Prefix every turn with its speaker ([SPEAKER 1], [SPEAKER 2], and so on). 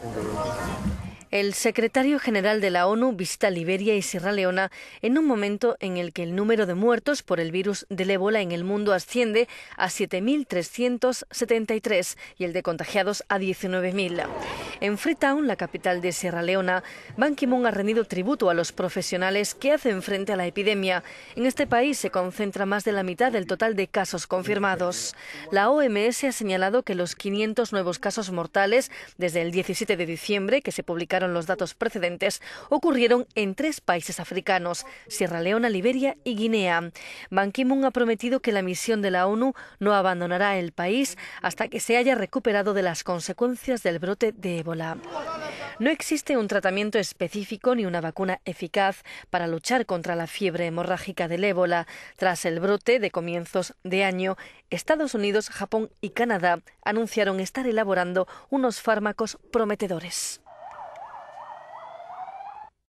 [SPEAKER 1] El secretario general de la ONU visita Liberia y Sierra Leona en un momento en el que el número de muertos por el virus del ébola en el mundo asciende a 7.373 y el de contagiados a 19.000. En Freetown, la capital de Sierra Leona, Ban Ki-moon ha rendido tributo a los profesionales que hacen frente a la epidemia. En este país se concentra más de la mitad del total de casos confirmados. La OMS ha señalado que los 500 nuevos casos mortales desde el 17 de diciembre, que se publicaron los datos precedentes, ocurrieron en 3 países africanos: Sierra Leona, Liberia y Guinea. Ban Ki-moon ha prometido que la misión de la ONU no abandonará el país hasta que se haya recuperado de las consecuencias del brote de ébola. No existe un tratamiento específico ni una vacuna eficaz para luchar contra la fiebre hemorrágica del ébola. Tras el brote de comienzos de año, Estados Unidos, Japón y Canadá anunciaron estar elaborando unos fármacos prometedores.